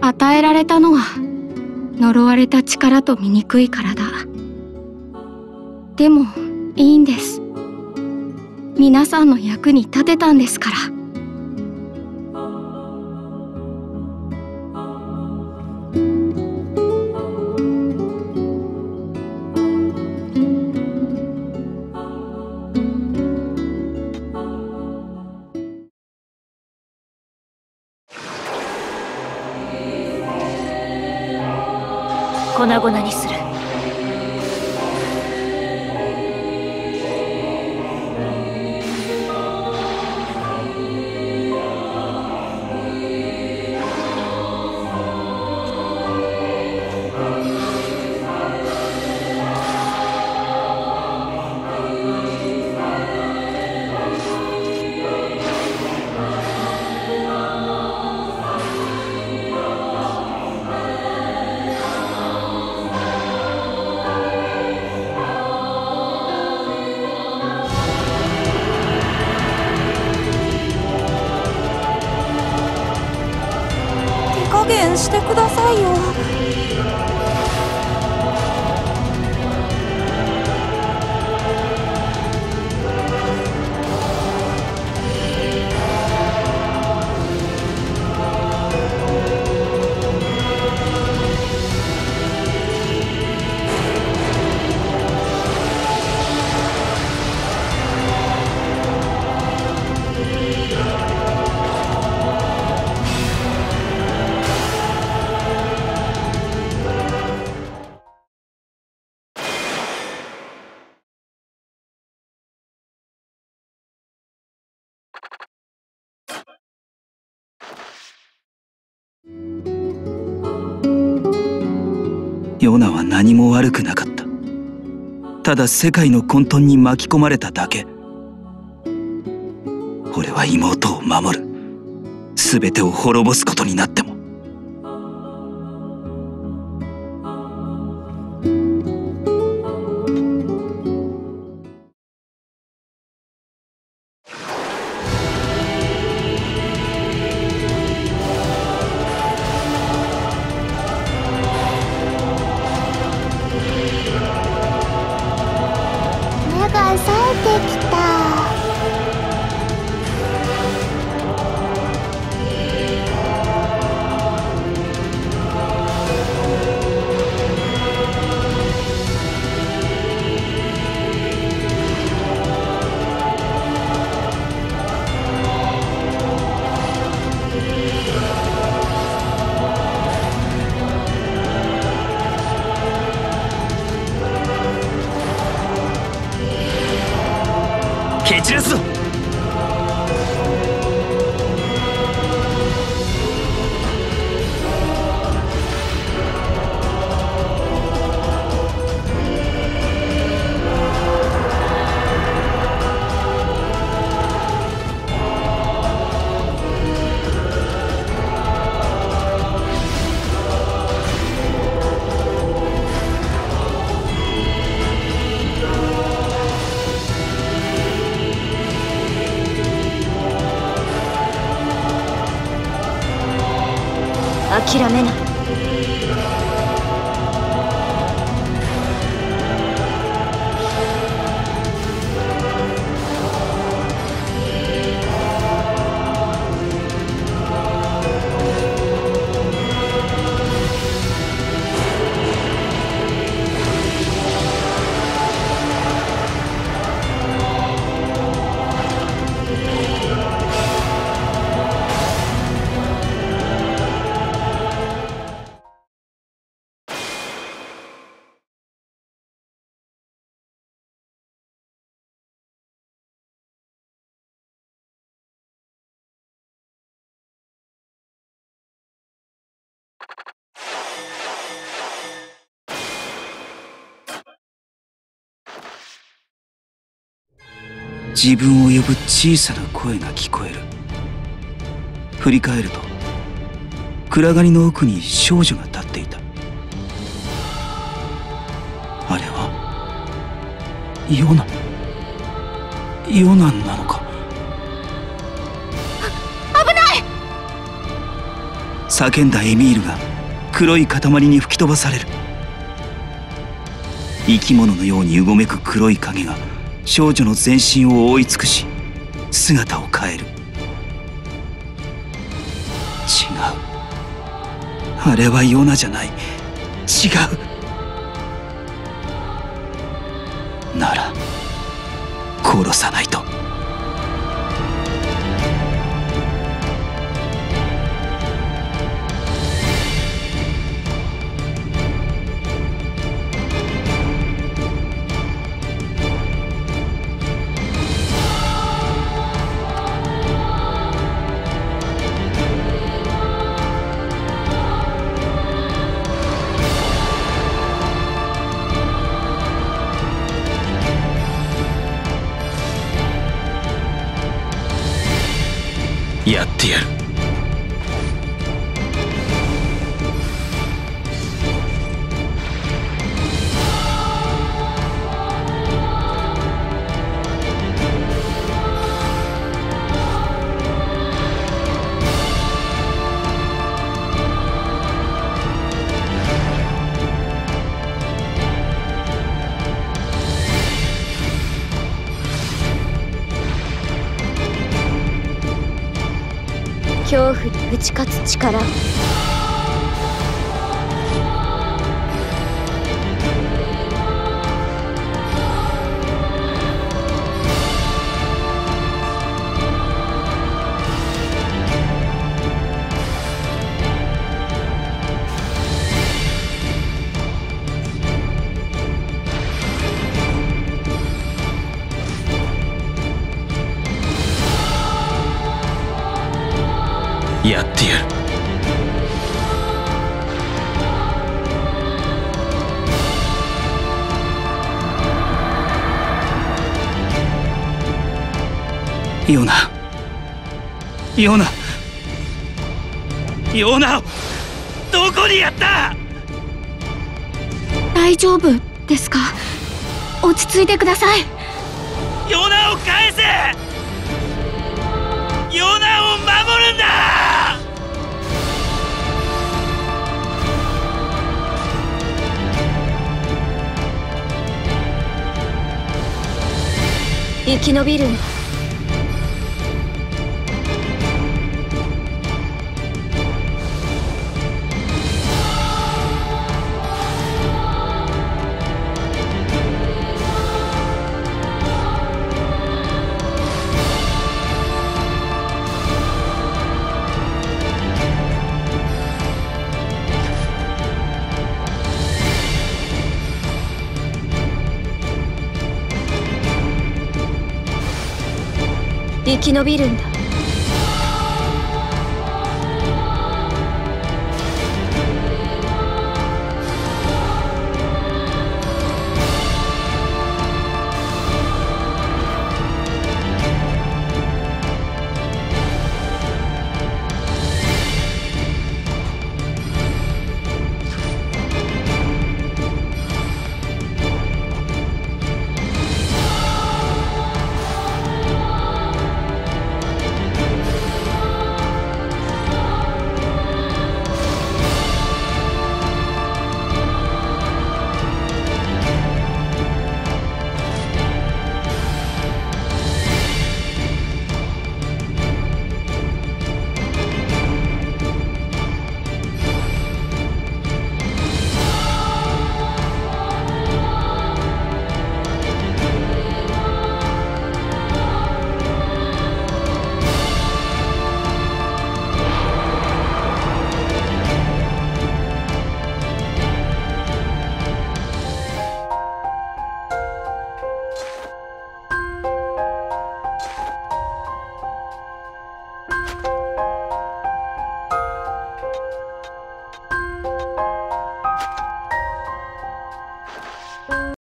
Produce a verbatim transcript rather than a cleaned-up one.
与えられたのは呪われた力と醜い体。でもいいんです。皆さんの役に立てたんですから。 粉々にする。 加減してくださいよ。 ヨナは何も悪くなかった。ただ世界の混沌に巻き込まれただけ。俺は妹を守る。全てを滅ぼすことになっても。 目が冴えてきた。 蹴散らすぞ。 諦めない。 自分を呼ぶ小さな声が聞こえる。振り返ると暗がりの奥に少女が立っていた。あれはヨナヨナなのか。 危ない。 叫んだエミールが黒い塊に吹き飛ばされる。生き物のようにうごめく黒い影が少女の全身を覆い尽くし、姿を変える。違う、あれはヨナじゃない。違うなら殺さないと。やってやる。 恐怖に打ち勝つ力を。 やってやる。ヨナ、ヨナ、ヨナをどこにやった？ 大丈夫ですか？落ち着いてください。 ヨナを返せ！ヨナを守るんだ！ 生き延びるんだ。生き延びるんだ。